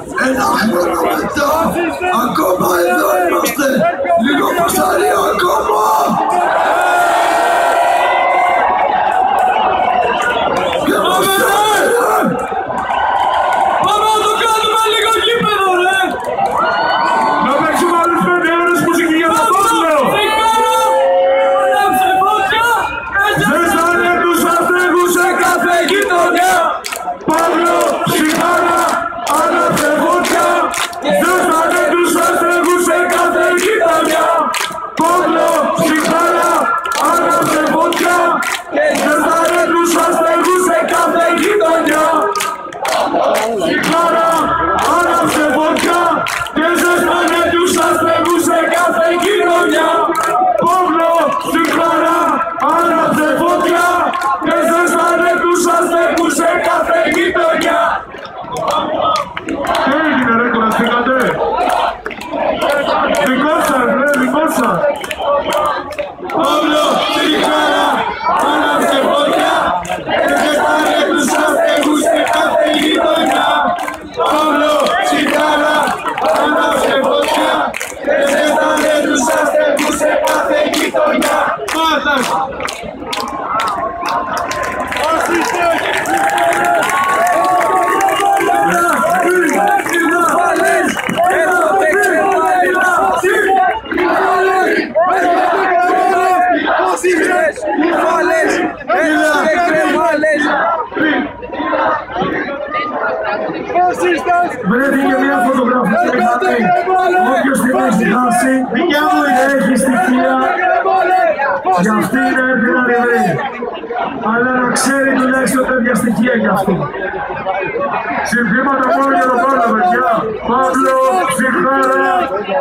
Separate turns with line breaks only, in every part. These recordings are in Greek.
Ένα χρόνο μετά, ακόμα εδώ είμαστε. Λίγο φασαρία ακόμα. Και μας έφερε. Πάμε να το κάνουμε λίγο γήπεδο, ρε. Να παίξουμε άλλες 5 ώρες μουσική για το Παύλο. Ζέστανε τους αστέγους σε κάθε γειτονιά. Παύλο, σιγάρα, άναψε φωτιά. Ζέστανε τους αστέγους σε κάθε γειτονιά. Παύλο, σιγάρα, άναψε φωτιά. Ζέστανε τους αστέγους σε κάθε γειτονιά. Σιγάρα, άναψε φωτιά. Και ζέστανε τους αστέγους σε κάθε γειτονιά. Παύλο, σιγάρα, άναψε φωτιά. Και ζέστανε τους αστέγους σε κάθε γειτονιά. Τι έγινε ρε, κουραστήκατε? Δικό σας ρε, δικό σας. Παύλο, σιγάρα, άναψε φωτιά. Και ζέστανε τους αστέγους σε κάθε γειτονιά. Παύλο, σιγάρα, άναψε φωτιά. Και ζέστανε τους αστέγους σε κάθε γειτονιά. Μάτας! Βρέθηκε μια φωτογραφία όποιος την έχει χάσει, έχει στοιχεία για αυτή να έρθει να τη βρει. Αλλά να ξέρει τουλάχιστον τέτοια στοιχεία για αυτή. Συνθήματα μόνο για τον Παύλο, παιδιά. Παύλο, σιγάρα,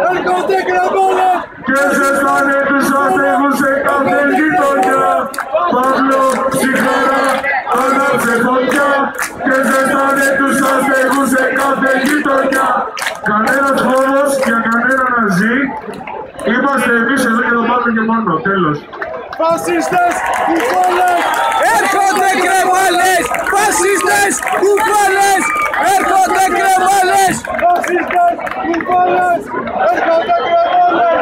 και ζεστάνε τους αστέγους σε κάθε γειτονιά. Παύλο, σιγάρα, άναψε φωτιά. Και ζεστάνε τους αστέγους σε κάθε γειτονιά. Κανένας φόβος για κανένα να ζει. Είμαστε εμείς εδώ και το πάμε και μόνο. Τέλος. Φασίστες, κουφάλες!
Έρχονται κρεμάλες! Φασίστες, κουφάλες! Έρχονται κρεμάλες!
Φασίστες, κουφάλες! Έρχονται κρεμάλες!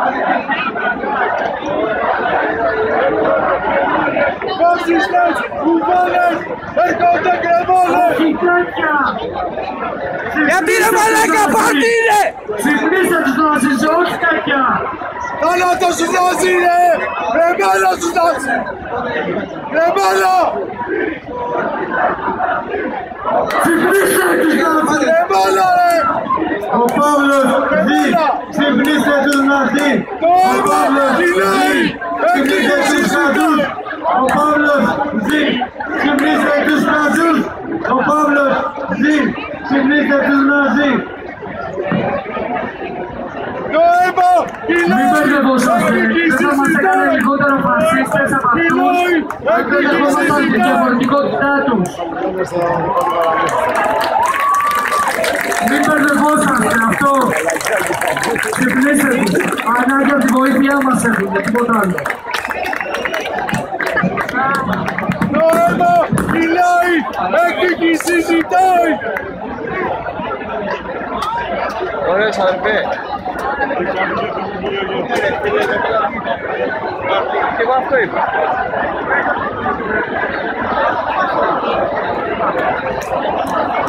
Φασίστες, κουφάλες! Έρχονται κρεμάλες! Όχι τέτοια!
Γιατί ρε μαλάκα, πάρτι είναι!
Ξυπνήστε τους Ναζί, όχι τέτοια! Θάνατος στους Ναζί, ρε! Ρεμάλα στους Ναζί! Ρεμάλα! Ξυπνήστε τους Ναζί! Ρεμάλα, ρε! Ο Παύλος ζει! Ξυπνήστε τους Ναζί! Ο Παύλος ζει! Ξυπνήστε τους Ναζούς! Ο Παύλος ζει! Ξυπνήστε τους Ναζούς! Ο Παύλος ζει! Ξυπνήστε τους Ναζί! Μην μπερδευόσαστε, δεν θα μας έκανε λιγότερο φασίστες από αυτούς, εκπαιδευόμασταν τη διαφορετικότητά τους. Μην μπερδευόσαστε, αυτό. Ξυπνήστε τους, ανάγκη από τη βοήθειά μας έχουν, τίποτα άλλο. Το αίμα μιλάει, έκρηκη συζητάει.
Ωραίος αδερφέ. Και εγώ αυτό είπα.